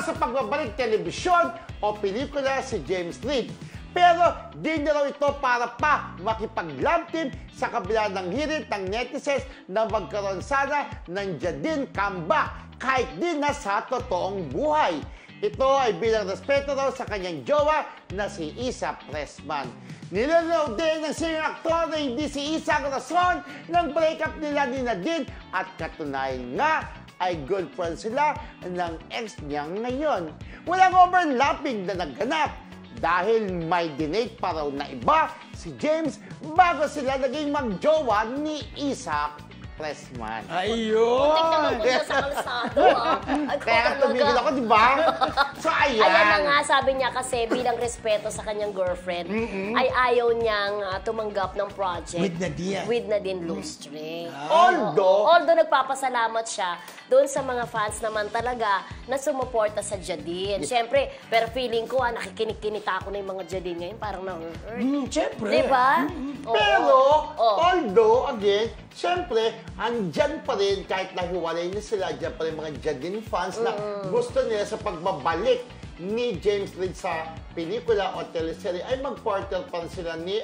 sa pagbabalik telebisyon o pelikula si James Reid. Pero di na raw ito para pa makipag-love team sa kabila ng hirit ng netizens na magkaroon sana ng Jadine comeback kahit di na sa totoong buhay. Ito ay bilang respeto raw sa kanyang jowa na si Isa Pressman. Nilalaw din ng senior actor na hindi si Isa ang rason ng breakup nila ni Nadine at katunayan nga ay good friends sila ng ex niya ngayon. Walang overlapping na nagganap dahil may dinate pa raw na iba si James bago sila naging magjowa ni Isa Pressman. Ayun! Muntik na magpunta sa kalsado, Ay, Kaya tumigil ako, di ba? So, ayan. Ayan na nga, sabi niya kasi bilang respeto sa kanyang girlfriend, ay ayaw niyang tumanggap ng project. With Nadine Lustre. Although nagpapasalamat siya doon sa mga fans naman talaga na sumuporta sa Jadine. Siyempre, pero feeling ko, nakikinig-kinita ako na yung mga Jadine ngayon, parang na-hurt. Siyempre. Diba? Pero, although, again, siyempre, andyan pa rin, kahit nahiwalay na sila, andyan pa rin mga Jadine fans na gusto nila sa pagbabalik ni James Reid sa pelikula o teleserye, ay mag-partner pa rin sila ni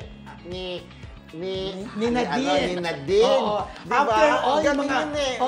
Nadine. Oo. After all, yung mga...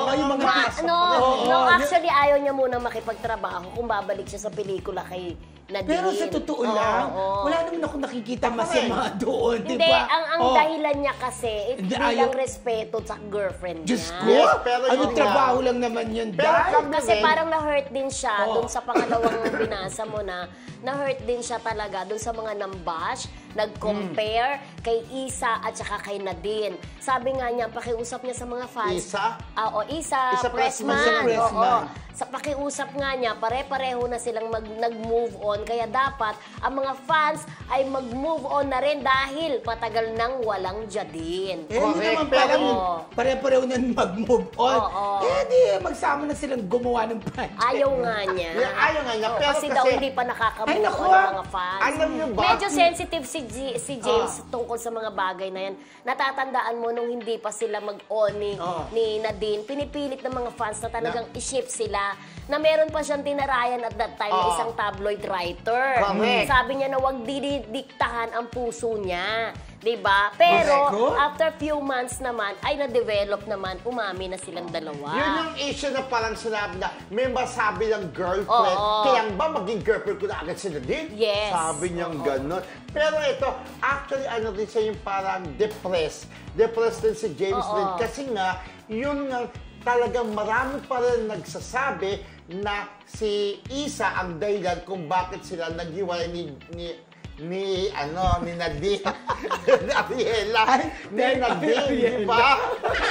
Actually, ayaw niya muna makipagtrabaho kung babalik siya sa pelikula kay Nadine. Pero sa totoo lang, wala naman ako nakikita masama doon, di Hindi, ba? ang dahilan niya kasi, bilang respeto sa girlfriend niya. Diyos ko! Yes, pero ano yun trabaho lang naman yun, Pero kasi parang na-hurt din siya doon sa pangalawang binasa mo na-hurt din siya talaga doon sa mga nambash, nag-compare kay Isa at saka kay Nadine. Sabi nga niya, pakiusap niya sa mga fans. Isa? Isa Pressman. Sa pakiusap nga niya, pare-pareho na silang nag-move on. Kaya dapat ang mga fans ay mag-move on na rin dahil patagal nang walang Jadine. Hindi naman parang pare-pareho na mag-move on. Di magsama na silang gumawa ng project. Ayaw nga niya. Ayaw nga niya. Pero kasi daw hindi pa nakaka-move on ng mga fans. Alam niyo ba? Medyo sensitive si James tungkol sa mga bagay na yan. Natatandaan mo nung hindi pa sila mag-on ni Nadine, pinipilit ng mga fans na talagang i-ship sila na meron pa siyang tinarayan at that time na isang tabloid writer. Sabi niya na huwag didiktahan ang puso niya. Diba? Pero, after few months naman, ay na-develop naman, umami na silang dalawa. Yun yung issue na parang sinabi na, may masabi ng girlfriend, kaya ba maging girlfriend ko na agad sila din? Yes. Sabi niyang gano'n. Pero ito, actually, ano din siya yung parang depressed. Depressed din si James Reid. Kasi nga, yun nga, talagang marami pa rin nagsasabi na si Isa ang dahilan kung bakit sila naghiwalay ni Nadine. Ariela. Ni Nadine, di ba?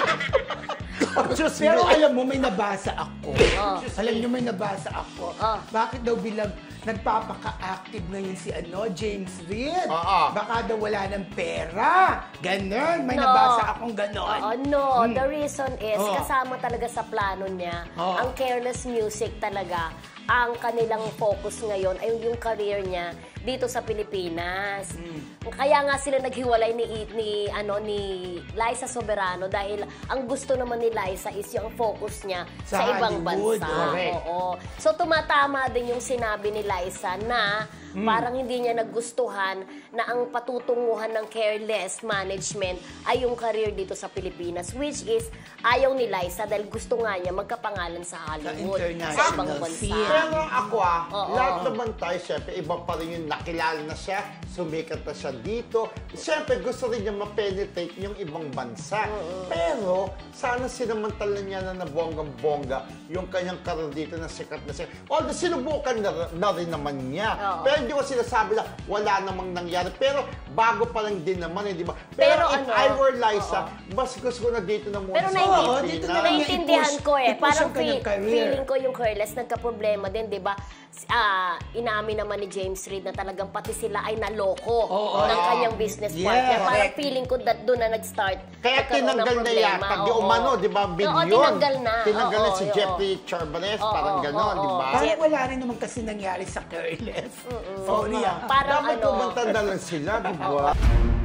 Pero alam mo, may nabasa ako. Alam niyo, may nabasa ako. Bakit daw bilang nagpapaka-active ngayon si James Reid? Baka daw wala ng pera. Ganon. May nabasa akong ganon. The reason is, kasama talaga sa plano niya, ang Careless Music talaga, ang kanilang focus ngayon ay yung career niya dito sa Pilipinas. Kaya nga sila naghiwalay ni Liza Soberano dahil ang gusto naman ni Liza is yung focus niya sa ibang bansa. So tumatama din yung sinabi ni Liza na parang hindi niya nagustuhan na ang patutunguhan ng careless management ay yung career dito sa Pilipinas, which is ayaw ni Liza dahil gusto nga niya magkapangalan sa Hollywood, sa ibang bansa. Pero ako lahat naman tayo, syempre, iba pa rin yung nakilala na siya, sumikat na siya dito. Syempre, gusto rin niya ma-penetrate yung ibang bansa. Pero, sana sinamantala niya na nabonggang-bongga yung kanyang karir dito na sikat na siya. Although, sinubukan na rin naman niya. Pero hindi ko sinasabi na wala namang nangyari. Pero, bago pa lang din naman, di ba? Pero if I were Liza, mas gusto ko na dito na muna pero sa Pilipinas. naiintindihan ko parang feeling ko yung careless nagka-problema din, di ba? Inamin naman ni James Reid na talagang pati sila ay naloko ng kanyang business partner. Parang feeling ko doon na nag-start. Kaya tinanggal na yata. Di umano, di ba? Bilyon. Tinanggal na. Tinanggal na si Jeffrey Charbanes. Parang gano'n, di ba? Parang wala rin naman kasi nangyari sa careless. Sorry Dapat kumantanda lang sila, di ba?